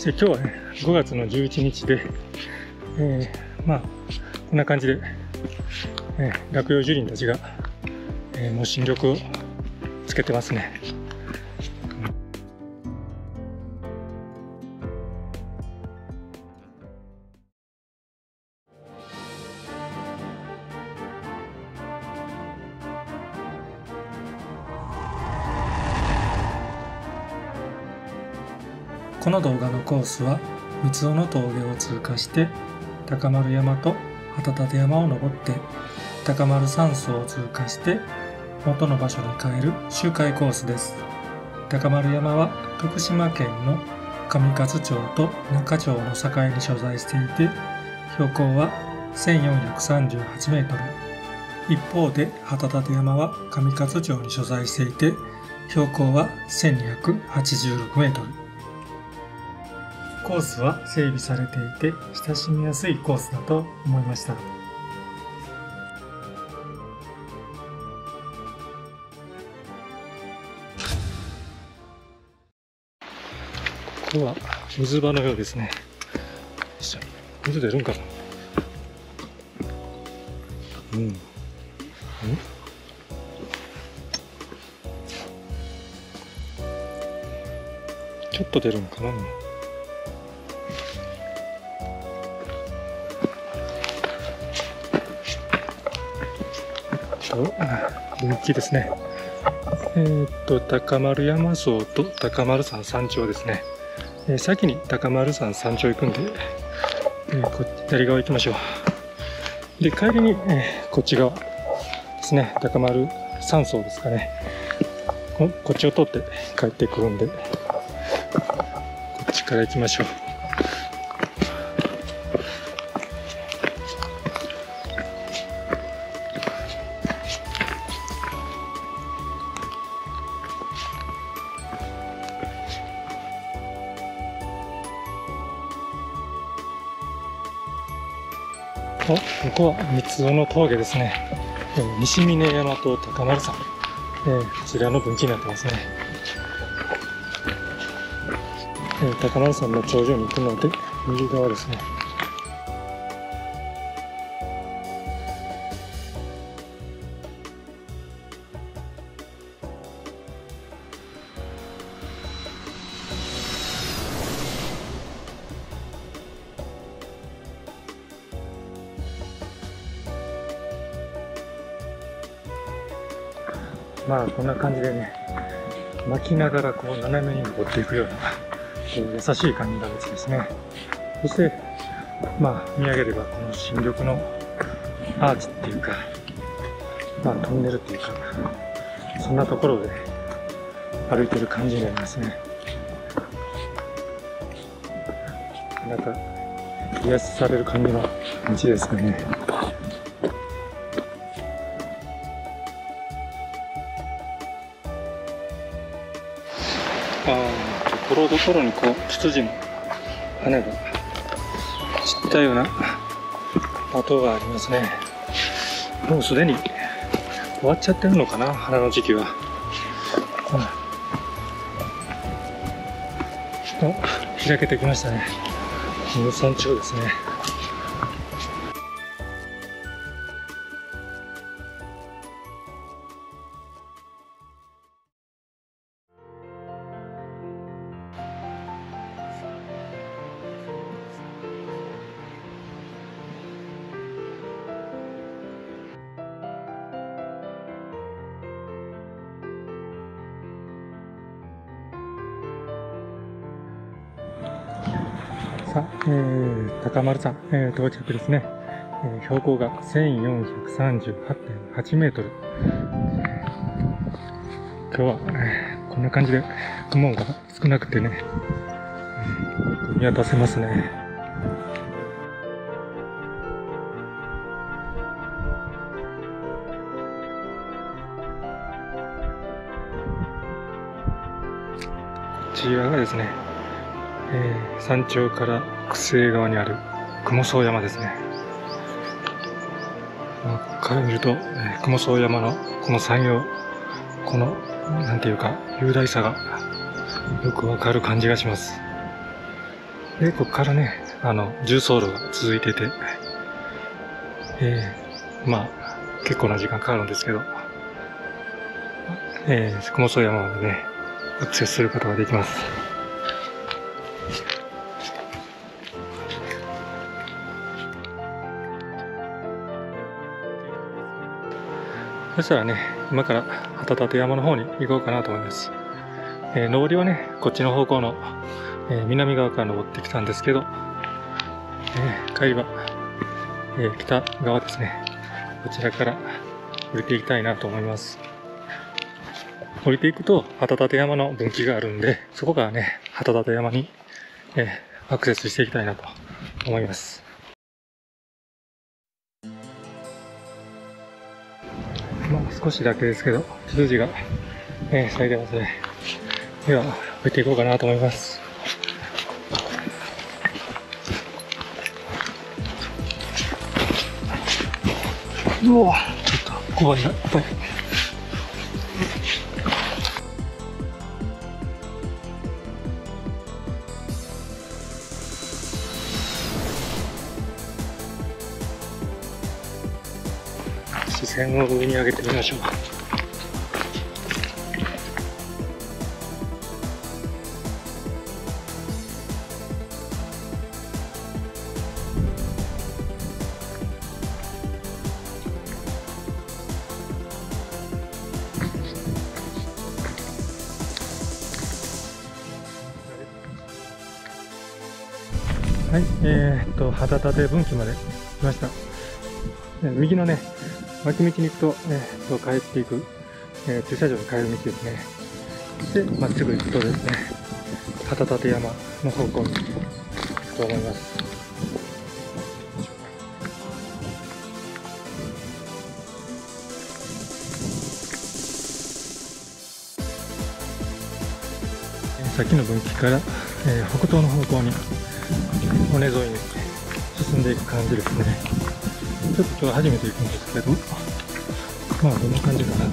今日はね、5月の11日で、こんな感じで、落葉樹林たちが、もう新緑をつけてますね。この動画のコースは三尾の峠を通過して高丸山と旗立山を登って高丸山荘を通過して元の場所に帰る周回コースです。高丸山は徳島県の上勝町と中町の境に所在していて標高は1438メートル。一方で旗立山は上勝町に所在していて標高は1286メートル。コースは整備されていて親しみやすいコースだと思いました。ここは水場のようですね。水出るんかな。ちょっと出るんかな。大きいですね。高丸山荘と高丸山山頂ですね。先に高丸山山頂行くんで、左側行きましょう。で、帰りに、こっち側ですね。高丸山荘ですかね。こっちを通って帰ってくるんで、こっちから行きましょう。ここは三尾の峠ですね。西峰山と高丸山、こちらの分岐になってますね。高丸山の頂上に行くので右側ですね。こんな感じでね、巻きながらこう斜めに登っていくような優しい感じの道ですね。そして見上げればこの新緑のアーチっていうか、トンネルっていうか、そんなところで歩いてる感じになりますね。なんか癒される感じの道ですね。ところどころにこうツツジの花が散ったような跡がありますね。もうすでに終わっちゃってるのかな、花の時期は。開けてきましたね。山頂ですね。高丸山、到着ですね。標高が1438.8 メートル。今日は、こんな感じで雲が少なくてね、見渡せますね。こちらがですね、山頂から久西側にある雲荘山ですね。ここから見ると、雲荘山のこの山陽、このなんていうか雄大さがよくわかる感じがします。 で、ここからね、重走路が続いてて、まあ、結構な時間かかるんですけど、雲荘山までね、アクセスすることができます。そしたらね、今から旗立山の方に行こうかなと思います。上りはね、こっちの方向の、南側から登ってきたんですけど、帰りは、北側ですね。こちらから降りていきたいなと思います。降りていくと旗立山の分岐があるんで、そこからね、旗立山に、アクセスしていきたいなと思います。まあ少しだけですけど、数字が、咲いてますね。では、降りていこうかなと思います。うわ、ちょっと怖いな、やっぱり。視線を上に上げてみましょう。はい、旗立分岐まで来ました。右のね、脇道に行くと、帰っていく、駐車場に帰る道ですね。で、まっすぐ行くとですね、旗立山の方向に行くと思います。さっきの分岐から、北東の方向に尾根沿いに進んでいく感じですね。ちょっと今日初めて行くんですけど、まあどんな感じかなと。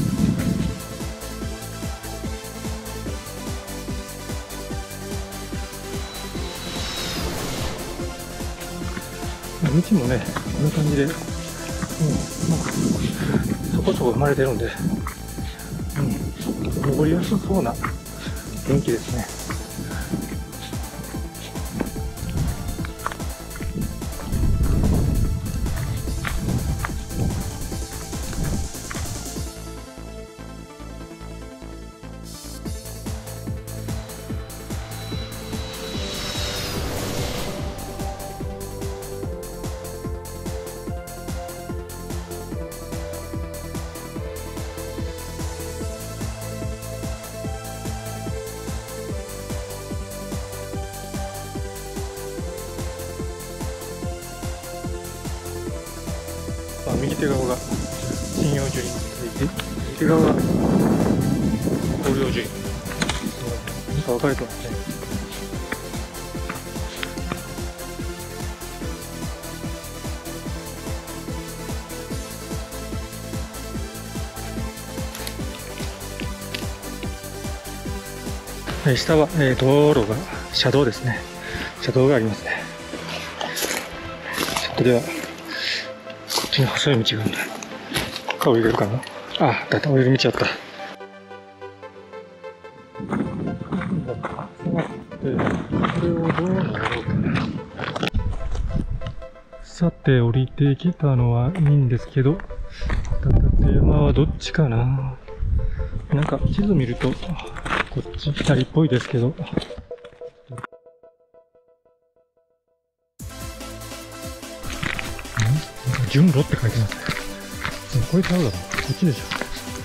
道もね、こんな感じで、まあ、そこそこ生まれてるんで、登りやすそうな雰囲気ですね。右手側が針葉樹林に続いて、右手側が広葉樹林。なんか分かれてますね。下は、道路が、車道ですね。車道がありますね。ちょっとでは、こっちに細い道があるんだ。ここから降りれるかな。あ、だった、降りる道あった。これをどうなろうかな。さて、降りてきたのはいいんですけど、立山はどっちかな。なんか地図見ると、こっち左っぽいですけど。順路って書いてますね。これちゃうだろ。こっちでしょ。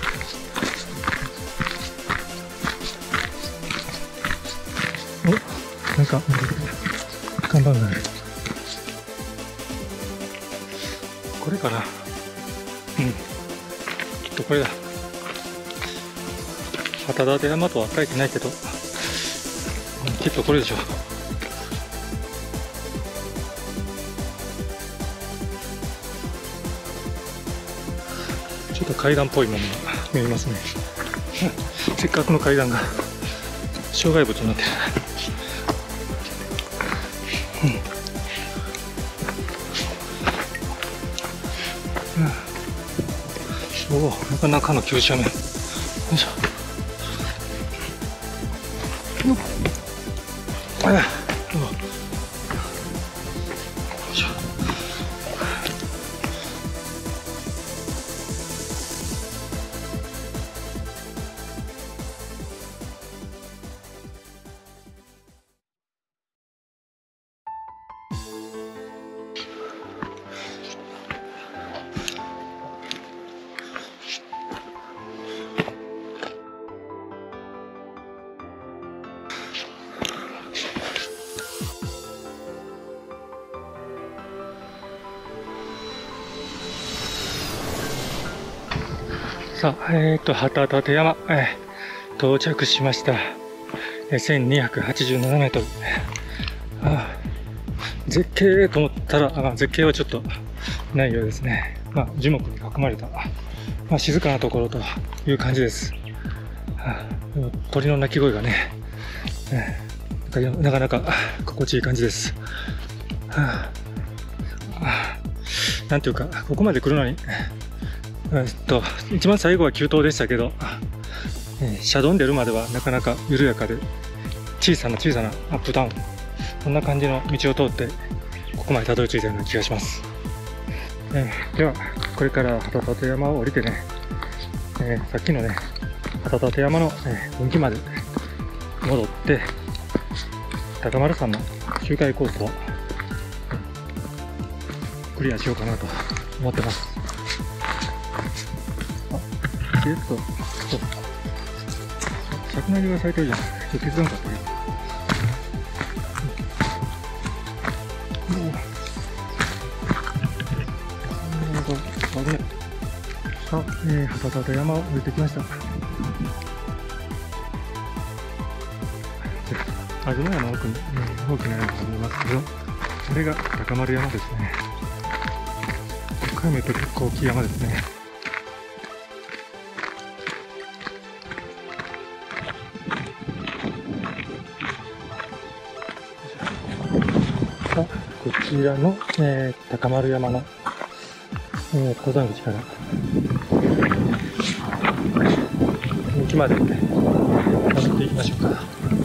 お、なんか、看板がある。これかな。きっとこれだ。旗立山とは書いてないけど、きっとこれでしょ。ちょっと階段っぽいものが見えますね。せっかくの階段が障害物になってる。 おお、なかなかの急斜面。よいしょ。ああ、よいしょ。さあ、旗立山、到着しました。1287メートル。絶景と思ったら、絶景はちょっとないようですね。樹木に囲まれた、静かなところという感じです。でも鳥の鳴き声がね、なかなか心地いい感じです。なんていうか、ここまで来るのに、一番最後は急登でしたけど、車道に出るまではなかなか緩やかで、小さなアップダウン、そんな感じの道を通って、ここまでたどり着いたような気がします。では、これから旗立山を降りてね、さっきのね、旗立山の分岐まで戻って、高丸山の周回コースをクリアしようかなと思ってます。桜木が咲いてるじゃん。手伝うんかったけど。危ない。さあ、旗立山を降りてきました。安曇山の奥に、大きな山が見えますけど、これが高丸山ですね。1回目と結構大きい山ですね。こちらの、高丸山の、登山口から駅まで登っていきましょうか。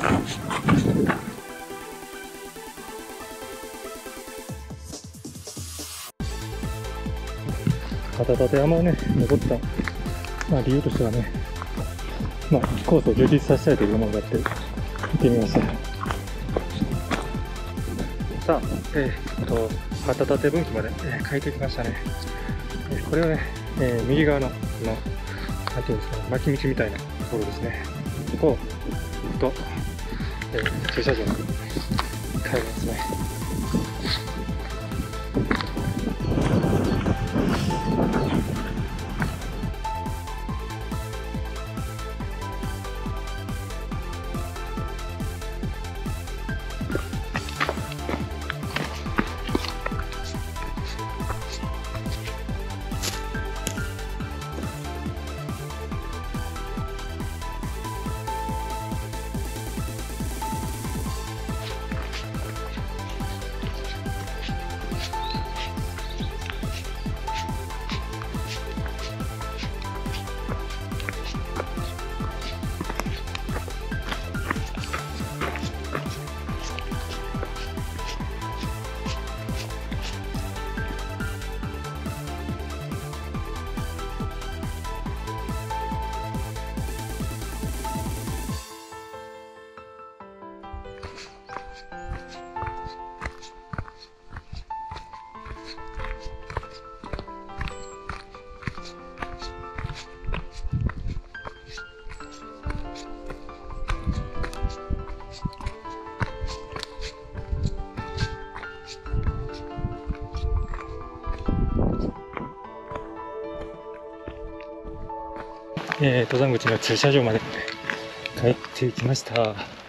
旗立山をね、登った、理由としてはね、コースを充実させたいという思いがあって行ってみました。さあ、旗立分岐まで、帰ってきましたね。これはね、右側の、なんていうんですかね、巻き道みたいなところですね。ここを行くと、駐車場に帰りますね。登山口の駐車場まで帰ってきました。